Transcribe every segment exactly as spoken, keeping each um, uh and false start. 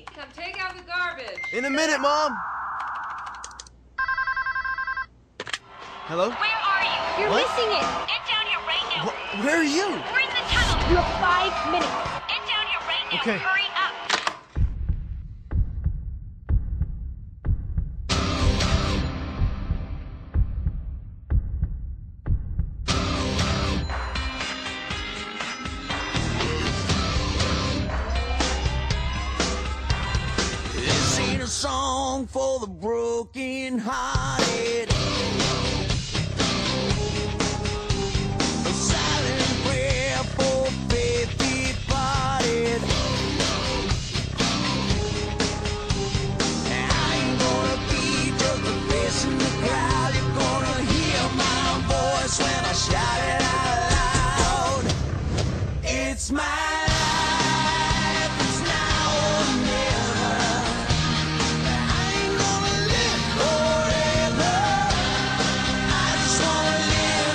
Frankie, come take out the garbage. In a minute, Mom. Hello? Where are you? You're What? missing it. Get down here right now. Wh where are you? We're in the tunnel. You have five minutes. Get down here right now. Okay. Hurry up. This ain't a song for the broken hearted. A silent prayer for faith departed. I ain't gonna be just a face in the crowd. You're gonna hear my voice when I shout it out loud. It's my life, it's now or never. I ain't gonna live forever. I just wanna live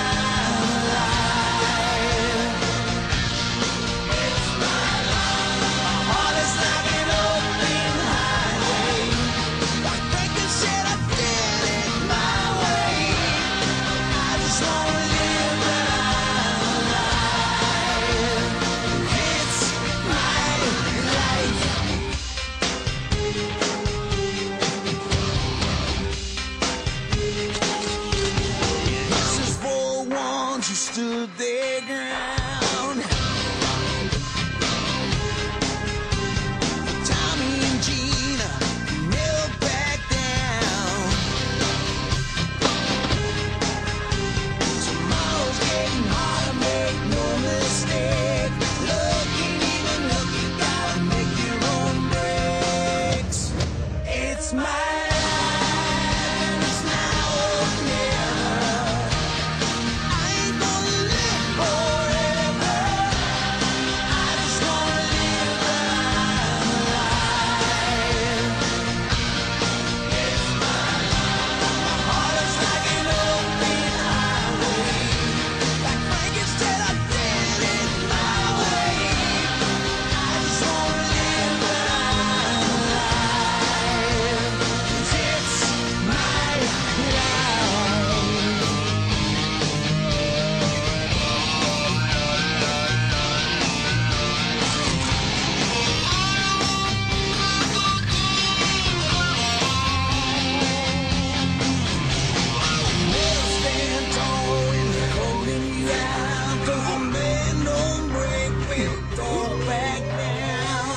life. It's my life. My heart is like an open highway. Like Frankie said, I did it my way. I just wanna live life. It's my life. This is for ones who stood their ground. Tommy and Gina never back down. Tomorrow's getting harder, make no mistake. Looking even look, you gotta make your own breaks. It's my life, it's now or never. I ain't gonna live forever. I just wanna live life. It's my life. My heart is like an open highway. Like Frankie said, I did it my way. I just wanna live life. 'Cause it's my life. Never stand tall when they're holding you out. 'Cause a man don't break, will go back down.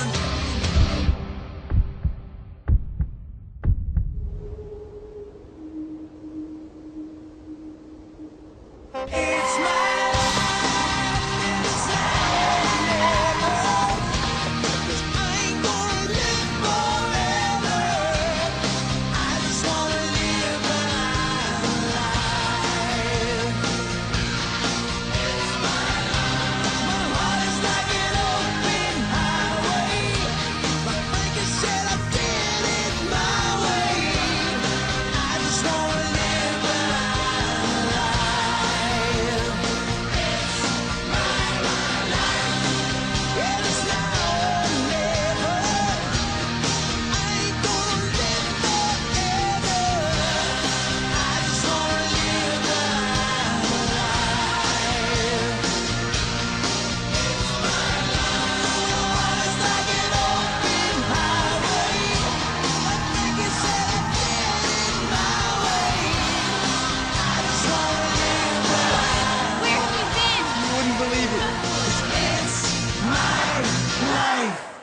It's my life, it's now or never. 'Cause I ain't gonna live forever. I just wanna live life. It's my life. My heart is like an open highway. Like Frankie said, I did it my way. I just wanna live life. It's my life. Yeah, it's now or never. I ain't gonna live forever. I just wanna live life. It's my life. My heart is like an open highway. Like Frankie said, I did it my way. I just wanna live life. Where have you been? You wouldn't believe it. It's my life.